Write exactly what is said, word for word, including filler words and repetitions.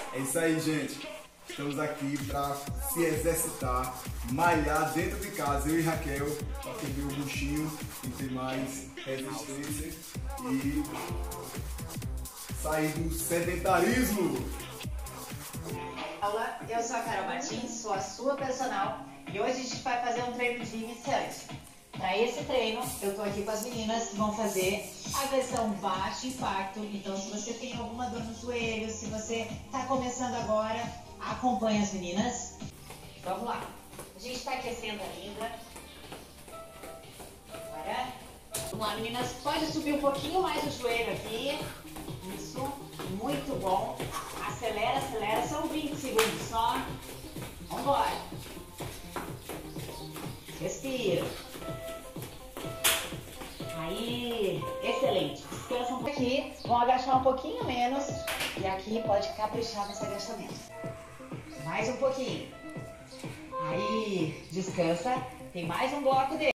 É isso aí, gente. Estamos aqui para se exercitar, malhar dentro de casa, eu e Raquel, para perder o buchinho e ter mais resistência e sair do sedentarismo. Olá, eu sou a Carol Martins, sou a sua personal e hoje a gente vai fazer um treino de iniciante. Para esse treino, eu tô aqui com as meninas que vão fazer a versão baixo impacto. Então, se você tem alguma dor no joelho, se você está começando agora, acompanhe as meninas. Vamos lá. A gente está aquecendo ainda. Agora, vamos lá, meninas. Pode subir um pouquinho mais o joelho aqui. Isso, muito bom. Acelera, acelera. São vinte segundos só. Vamos embora. Respira. Aí, excelente. Descansa um pouquinho. Vão agachar um pouquinho menos. E aqui pode caprichar nesse agachamento. Mais um pouquinho. Aí, descansa. Tem mais um bloco dele.